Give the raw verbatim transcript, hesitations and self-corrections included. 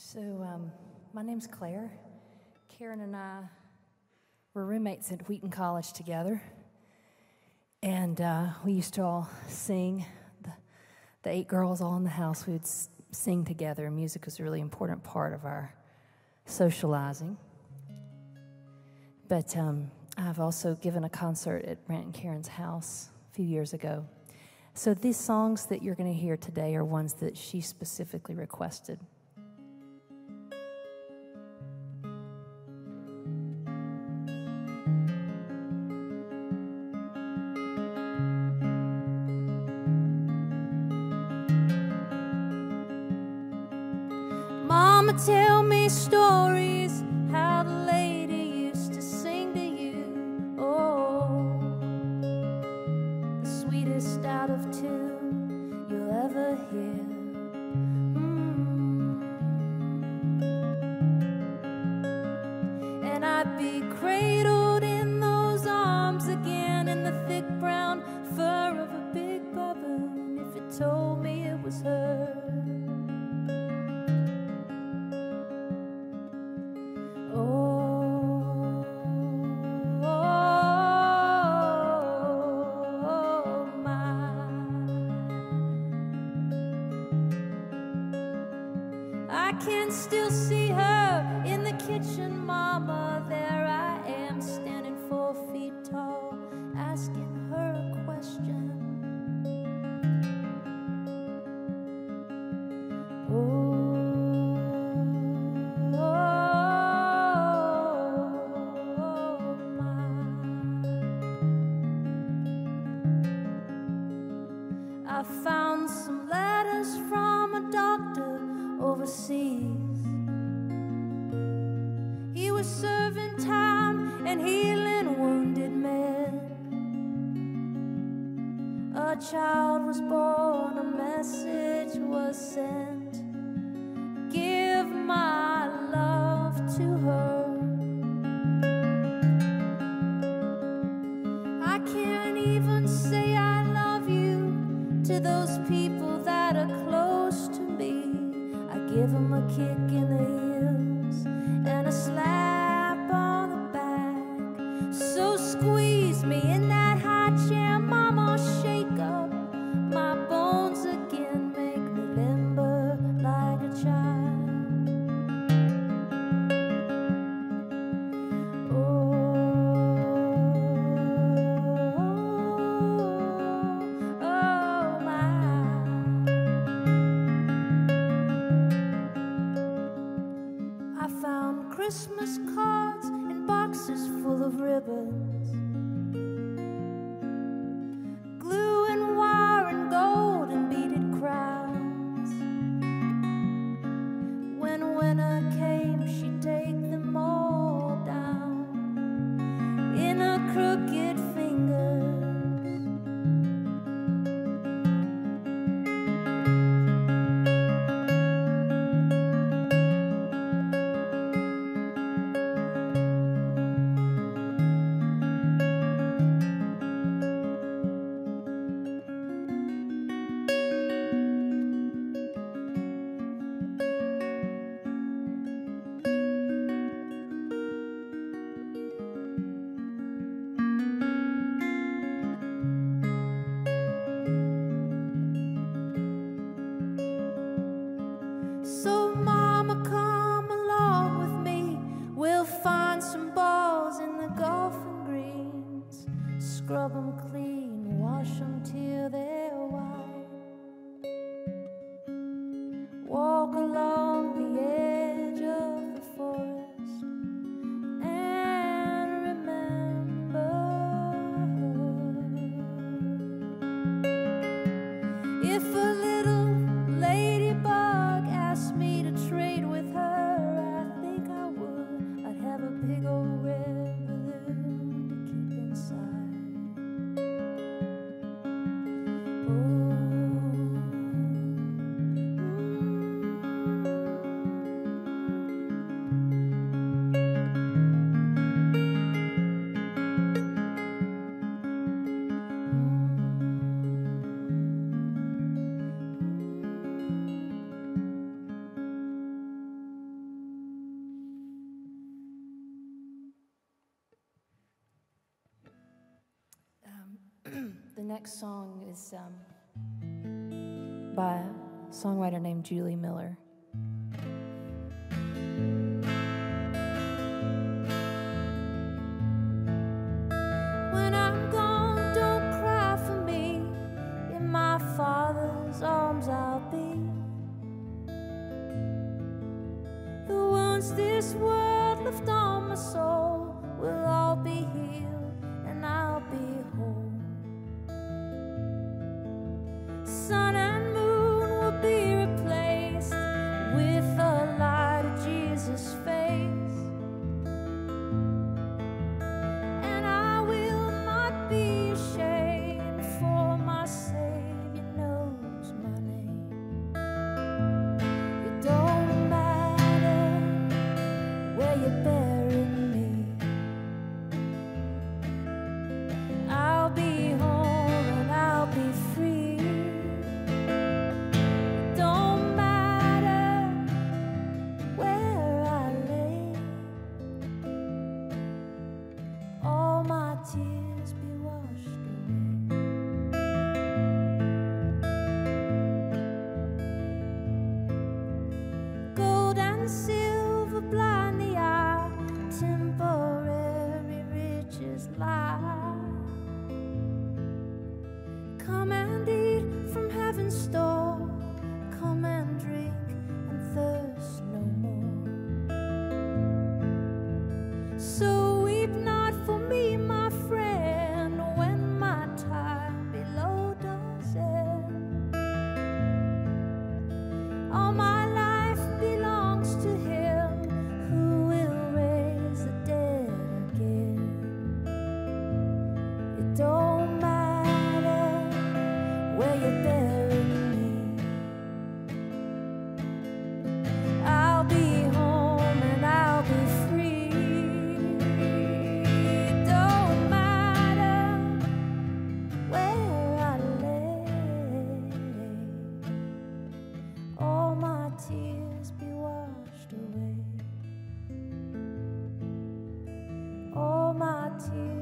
So, um, my name's Claire. Karen and I were roommates at Wheaton College together, and uh, we used to all sing. The, the eight girls all in the house, we would s- sing together. Music was a really important part of our socializing. But um, I've also given a concert at Brant and Karen's house a few years ago. So these songs that you're going to hear today are ones that she specifically requested. Mama, tell me stories, how the lady used to sing to you. Oh, the sweetest out of tune you'll ever hear. Mm. And I'd be cradled in those arms again, in the thick brown fur of a big baboon, if it told me it was her. I can still see her in the kitchen, Mama. There I am, standing four feet tall, asking her a question. Oh, oh, my. I found some letters from a doctor overseas. He was serving time and healing wounded men. A child was born, a message was sent. Give my love to her. I can't even say I love you to those people that are close to me. Give him a kick in the heels and a slap on the back. So squeeze me in that high chair, Mama, shake up my bones again, make me limber like a child. Oh, oh, my. I found Christmas cards in boxes full of ribbons, glue and wire and gold and beaded crowns. When winter came, she'd take them all down in her crooked fingers. So Mama, come along with me. We'll find some balls in the golfing greens, scrub them clean, wash them till they're white. Walk along the edge of the forest and remember her. If a little ladybug asks me next song is um, by a songwriter named Julie Miller. When I'm gone, don't cry for me. In my Father's arms I'll be. The wounds this world left on my soul will all be healed, and I'll be whole. Sun and moon will be replaced with the light of Jesus' face, and I will not be ashamed, for my Savior knows my name. It don't matter where you're buried me, I'll be home and I'll be free. Tears be washed away. Gold and silver blind the eye, temporary riches lie. Come and eat from heaven's store, come and drink and thirst no more. So weep not for me, my friend, when my time below does end. All my life belongs to Him who will raise the dead again. It don't matter where you bury me, I'll be home and I'll be free. Tears be washed away. All my tears